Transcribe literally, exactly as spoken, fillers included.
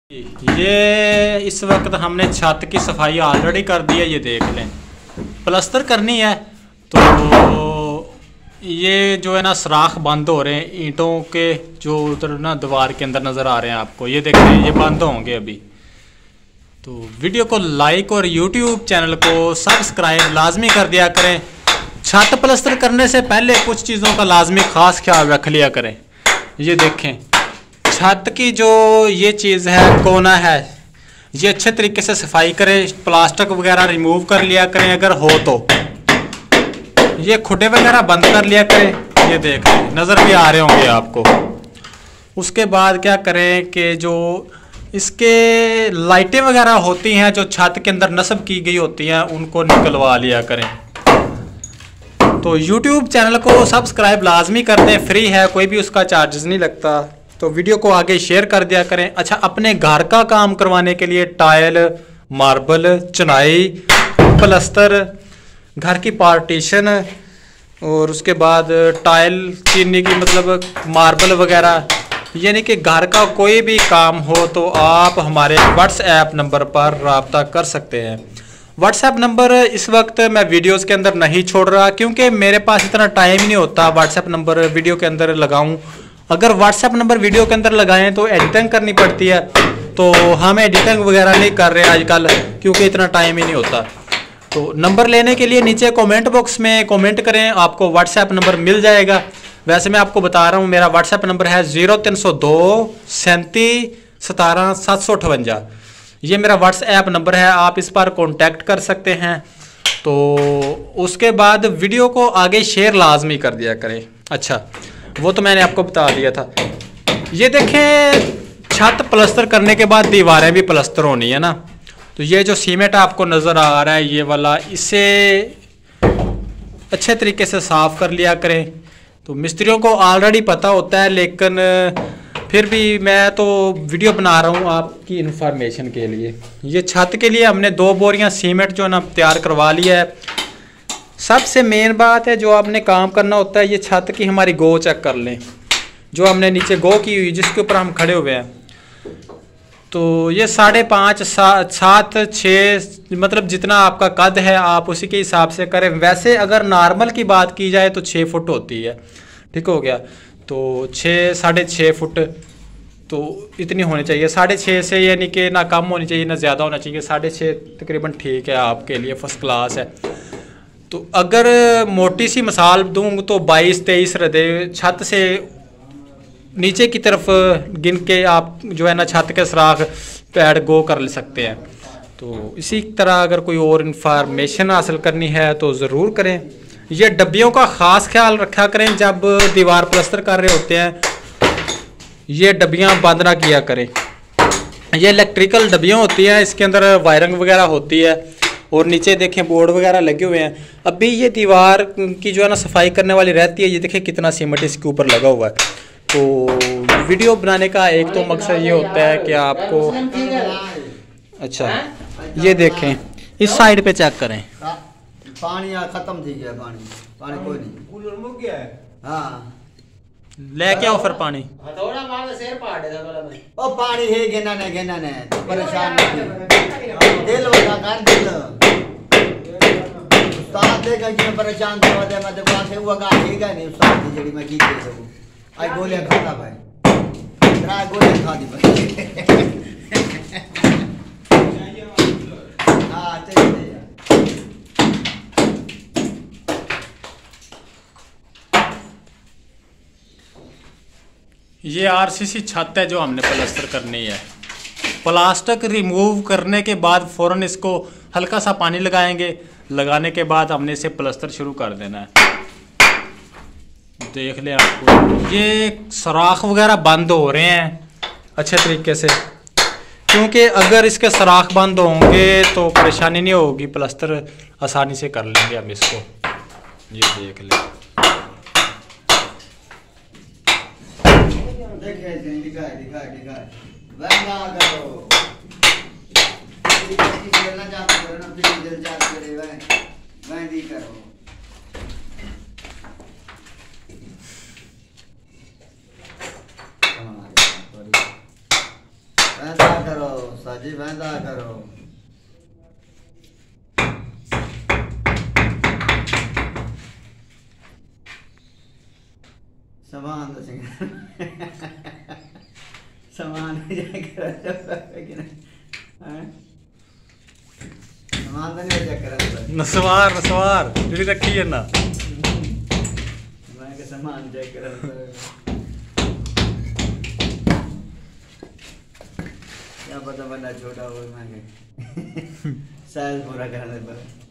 ये इस वक्त हमने छत की सफाई ऑलरेडी कर दी है। ये देख लें, प्लास्टर करनी है तो ये जो है ना सुराख बंद हो रहे हैं ईंटों के, जो उधर ना दीवार के अंदर नज़र आ रहे हैं आपको, ये देख रहे हैं, ये बंद होंगे अभी। तो वीडियो को लाइक और यूट्यूब चैनल को सब्सक्राइब लाजमी कर दिया करें। छत प्लास्टर करने से पहले कुछ चीज़ों का लाजमी ख़ास ख्याल रख लिया करें। ये देखें, छत की जो ये चीज़ है, कोना है, ये अच्छे तरीके से सफाई करें, प्लास्टिक वगैरह रिमूव कर लिया करें अगर हो तो। ये खुडे वगैरह बंद कर लिया करें। ये देख नज़र भी आ रहे होंगे आपको। उसके बाद क्या करें कि जो इसके लाइटें वगैरह होती हैं जो छत के अंदर नस्ब की गई होती हैं उनको निकलवा लिया करें। तो यूट्यूब चैनल को सब्सक्राइब लाजमी कर दें, फ्री है, कोई भी उसका चार्जेस नहीं लगता। तो वीडियो को आगे शेयर कर दिया करें। अच्छा, अपने घर का काम करवाने के लिए टाइल, मार्बल, चुनाई, प्लास्टर, घर की पार्टीशन और उसके बाद टाइल चीनी की मतलब मार्बल वगैरह, यानी कि घर का कोई भी काम हो तो आप हमारे व्हाट्सएप नंबर पर रब्ता कर सकते हैं। व्हाट्सएप नंबर इस वक्त मैं वीडियोस के अंदर नहीं छोड़ रहा क्योंकि मेरे पास इतना टाइम ही नहीं होता व्हाट्सएप नंबर वीडियो के अंदर लगाऊं। अगर व्हाट्सएप नंबर वीडियो के अंदर लगाएं तो एडिटिंग करनी पड़ती है, तो हम एडिटिंग वगैरह नहीं कर रहे आजकल क्योंकि इतना टाइम ही नहीं होता। तो नंबर लेने के लिए नीचे कमेंट बॉक्स में कमेंट करें, आपको व्हाट्सएप नंबर मिल जाएगा। वैसे मैं आपको बता रहा हूँ, मेरा व्हाट्सएप नंबर है ज़ीरो तीन सौ दो सैंतीस सतारह सात सौ अठवंजा। ये मेरा व्हाट्सएप नंबर है, आप इस पर कांटेक्ट कर सकते हैं। तो उसके बाद वीडियो को आगे शेयर लाजमी कर दिया करें। अच्छा, वो तो मैंने आपको बता दिया था। ये देखें, छत प्लास्टर करने के बाद दीवारें भी प्लास्टर होनी है ना, तो ये जो सीमेंट आपको नज़र आ रहा है ये वाला, इसे अच्छे तरीके से साफ़ कर लिया करें। तो मिस्त्रियों को ऑलरेडी पता होता है, लेकिन फिर भी मैं तो वीडियो बना रहा हूँ आपकी इन्फॉर्मेशन के लिए। ये छत के लिए हमने दो बोरियां सीमेंट जो है ना तैयार करवा लिया है। सबसे मेन बात है जो आपने काम करना होता है, ये छत की हमारी गो चेक कर लें, जो हमने नीचे गो की हुई जिसके ऊपर हम खड़े हुए हैं। तो ये साढ़े पाँच सात सात छः मतलब जितना आपका कद है आप उसी के हिसाब से करें। वैसे अगर नॉर्मल की बात की जाए तो छः फुट होती है, ठीक हो गया। तो छः साढ़े छः फुट तो इतनी होनी चाहिए। साढ़े छः से यानी कि ना कम होनी चाहिए ना ज़्यादा होना चाहिए। साढ़े छः तकरीबन ठीक है, आपके लिए फर्स्ट क्लास है। तो अगर मोटी सी मिसाल दूँ तो बाईस तेईस रदे छत से नीचे की तरफ गिन के आप जो है ना छत के सुराख पैड गो कर ले सकते हैं। तो इसी तरह अगर कोई और इन्फॉर्मेशन हासिल करनी है तो ज़रूर करें। ये डब्बियों का ख़ास ख्याल रखा करें जब दीवार प्लास्टर कर रहे होते हैं, ये डब्बियाँ बंद ना किया करें। ये इलेक्ट्रिकल डब्बियाँ होती हैं, इसके अंदर वायरिंग वगैरह होती है और नीचे देखें बोर्ड वगैरह लगे हुए हैं। अभी ये दीवार की जो है ना सफाई करने वाली रहती है, ये देखें कितना सीमेंट इसके ऊपर लगा हुआ है। तो वीडियो बनाने का एक तो मकसद ये होता है कि आपको, अच्छा ये देखें, इस साइड पे चेक करें, पानी खत्म थी गया, पानी पानी कोई नहीं, कूलर मुक गया है। हाँ, लेके आओ फिर पानी। थोड़ा मार शेर पाड़ दे वाला में। ओ पानी है गेना ने गेना ने तो परेशान नहीं दिल वाला कर दिल उस्ताद दे के मैं परेशान तो दे मैं तो वहां से हुआ का ठीक है नहीं उस्ताद की जड़ी मैं की दे सकूं। आई गोलियां खाता भाई, तेरा गोलियां खा दी भाई। हां चलिए ये आरसीसी छत है जो हमने प्लास्टर करनी है। प्लास्टिक रिमूव करने के बाद फ़ौरन इसको हल्का सा पानी लगाएंगे, लगाने के बाद हमने इसे प्लास्टर शुरू कर देना है। देख ले आपको ये सुराख वगैरह बंद हो रहे हैं अच्छे तरीके से, क्योंकि अगर इसके सुराख बंद होंगे तो परेशानी नहीं होगी, प्लास्टर आसानी से कर लेंगे हम इसको। ये देख ले, दिखाए दिखाए दिखाए वरना करो किसी खेलना चाहते हो ना फिर दिल चाहते करे वह वह दी करो। वहदा करो साजी वहदा करो। समान तो सिंह समान जाए कर कि नहीं समान तो नहीं चेक कर नसवार नसवार ਜਿਹੜੀ ਰੱਖੀ ਹੈ ਨਾ मैं के समान चेक कर क्या पता बंदा छोटा हो मैं के साइज पूरा करने पर